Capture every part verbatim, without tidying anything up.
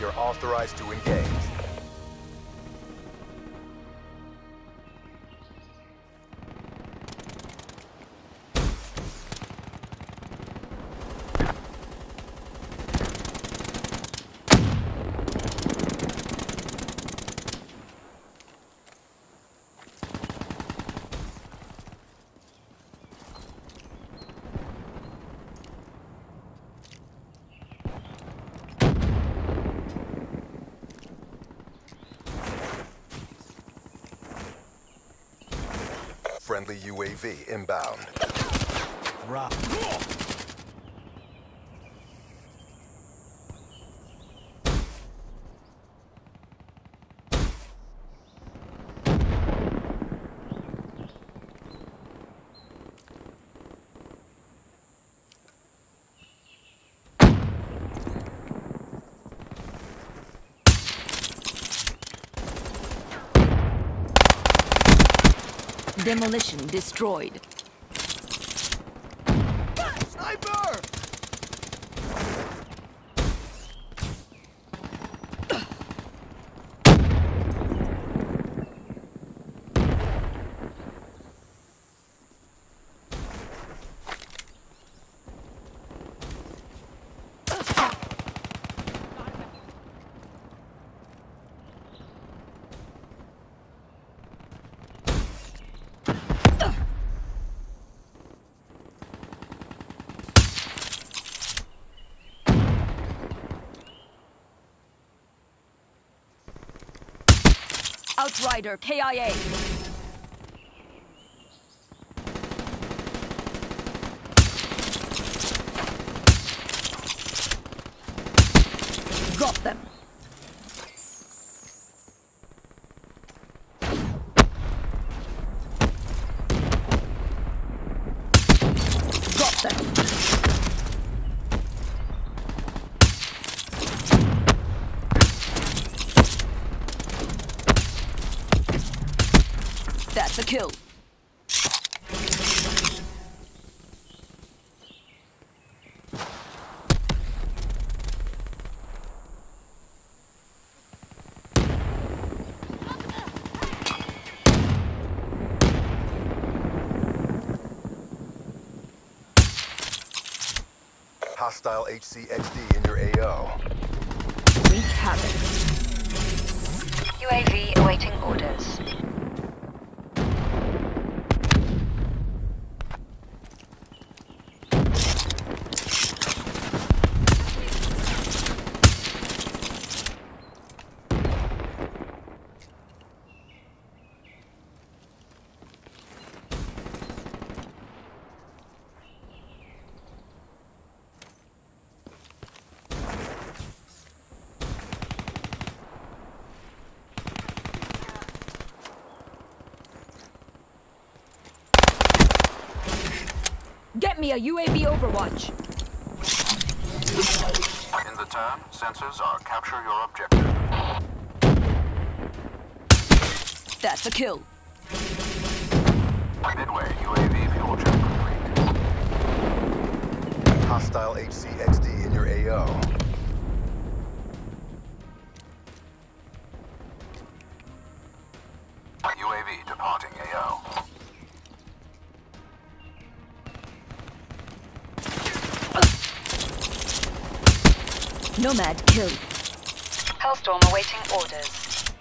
You're authorized to engage. Friendly U A V inbound. Rock. Demolition destroyed. Sniper! Outrider K I A. Got them. Got them. That's a kill. Hostile H C X D in your A O. Wreak havoc. U A V awaiting orders. Get me a U A V overwatch. In the turn, sensors are capture your objective. That's a kill. Midway, U A V fuel check complete. Hostile H C X D in your A O. U A V departing A O. Nomad kill. Hellstorm awaiting orders.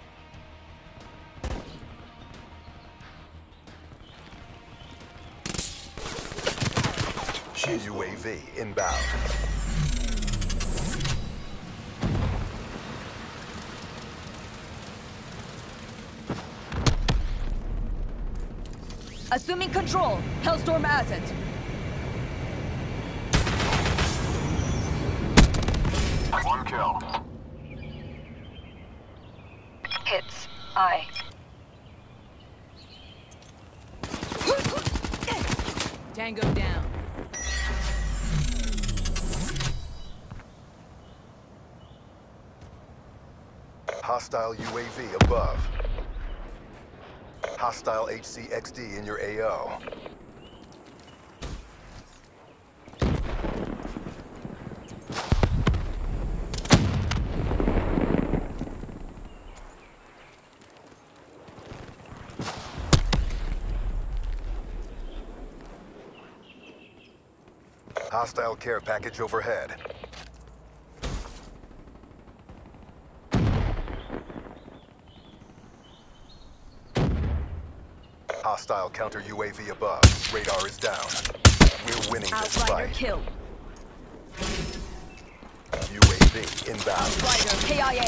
U A V inbound. Assuming control. Hellstorm asset. One kill. Hits. I. Tango down. Hostile U A V above. Hostile H C X D in your A O. Hostile care package overhead. Hostile counter U A V above. Radar is down. We're winning this Outrider fight. kill. U A V inbound. Outrider K I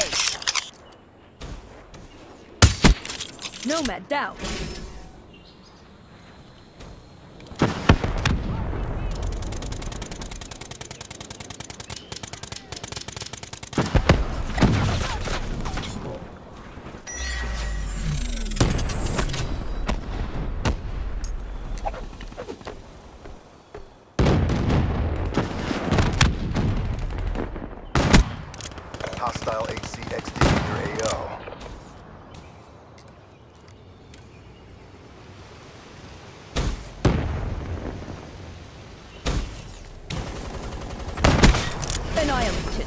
A. Nomad down. Hostile H C X D in your A O. Annihilated.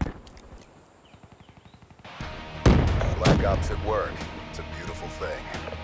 Black Ops at work. It's a beautiful thing.